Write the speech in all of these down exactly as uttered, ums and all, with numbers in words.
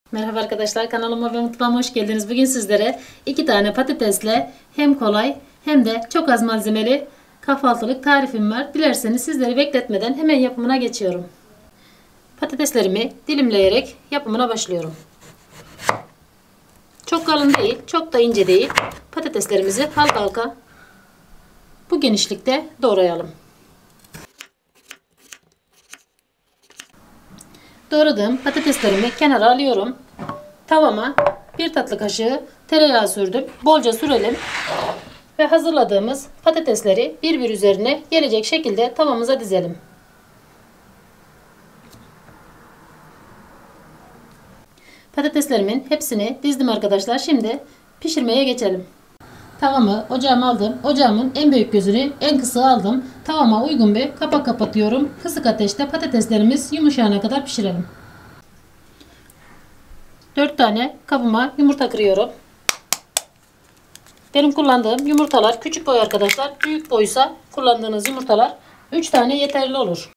Merhaba arkadaşlar, kanalıma ve mutfağıma hoş geldiniz. Bugün sizlere iki tane patatesle hem kolay hem de çok az malzemeli kahvaltılık tarifim var. Dilerseniz sizleri bekletmeden hemen yapımına geçiyorum. Patateslerimi dilimleyerek yapımına başlıyorum. Çok kalın değil, çok da ince değil. Patateslerimizi halka halka bu genişlikte doğrayalım. Doğradığım patateslerimi kenara alıyorum. Tavama bir tatlı kaşığı tereyağı sürdüm. Bolca sürelim. Ve hazırladığımız patatesleri bir bir üzerine gelecek şekilde tavamıza dizelim. Patateslerimin hepsini dizdim arkadaşlar. Şimdi pişirmeye geçelim. Tavamı ocağıma aldım. Ocağımın en büyük gözünü en kısa aldım. Tavama uygun bir kapak kapatıyorum. Kısık ateşte patateslerimiz yumuşayana kadar pişirelim. dört tane kabıma yumurta kırıyorum. Benim kullandığım yumurtalar küçük boy arkadaşlar. Büyük boysa kullandığınız yumurtalar üç tane yeterli olur.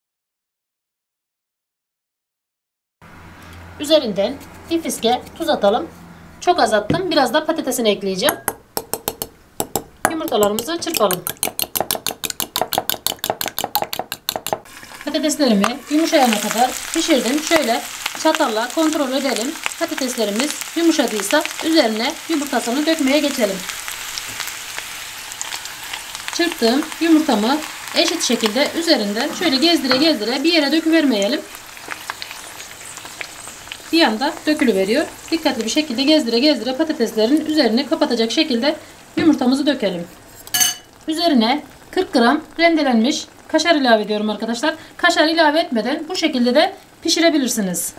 Üzerinden bir fiske tuz atalım. Çok az attım. Biraz da patatesini ekleyeceğim. Yumurtalarımızı çırpalım. Patateslerimi yumuşayana kadar pişirdim. Şöyle çatalla kontrol edelim. Patateslerimiz yumuşadıysa üzerine yumurtasını dökmeye geçelim. Çırptığım yumurtamı eşit şekilde üzerinden şöyle gezdire gezdire bir yere döküvermeyelim. Bir anda dökülüveriyor. Dikkatli bir şekilde gezdire gezdire patateslerin üzerini kapatacak şekilde yumurtamızı dökelim. Üzerine kırk gram rendelenmiş kaşar ilave ediyorum arkadaşlar. Kaşar ilave etmeden bu şekilde de pişirebilirsiniz.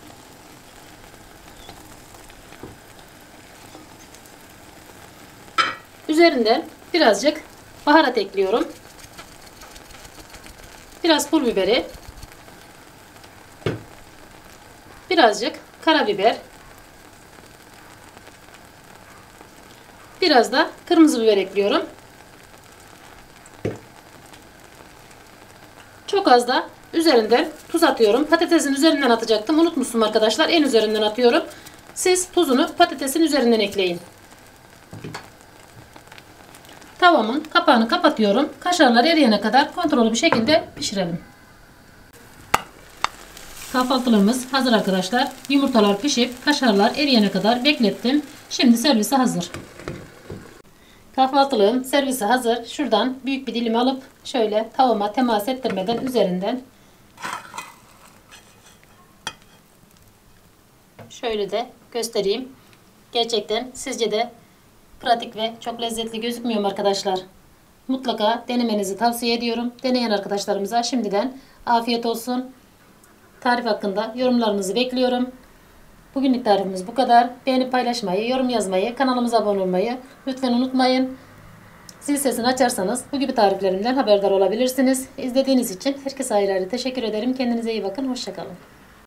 Üzerinden birazcık baharat ekliyorum. Biraz pul biberi. Birazcık karabiber. Biraz da kırmızı biber ekliyorum. Çok az da üzerinden tuz atıyorum. Patatesin üzerinden atacaktım. Unutmuşum arkadaşlar. En üzerinden atıyorum. Siz tuzunu patatesin üzerinden ekleyin. Tavamın kapağını kapatıyorum. Kaşarlar eriyene kadar kontrollü bir şekilde pişirelim. Kahvaltılığımız hazır arkadaşlar. Yumurtalar pişip kaşarlar eriyene kadar beklettim. Şimdi servise hazır. Kahvaltılığım servise hazır. Şuradan büyük bir dilim alıp şöyle tavama temas ettirmeden üzerinden şöyle de göstereyim. Gerçekten sizce de pratik ve çok lezzetli gözükmüyor mu arkadaşlar? Mutlaka denemenizi tavsiye ediyorum. Deneyen arkadaşlarımıza şimdiden afiyet olsun. Tarif hakkında yorumlarınızı bekliyorum. Bugünlük tarifimiz bu kadar. Beğenip paylaşmayı, yorum yazmayı, kanalımıza abone olmayı lütfen unutmayın. Zil sesini açarsanız bu gibi tariflerimden haberdar olabilirsiniz. İzlediğiniz için herkese ayrı ayrı teşekkür ederim. Kendinize iyi bakın. Hoşça kalın.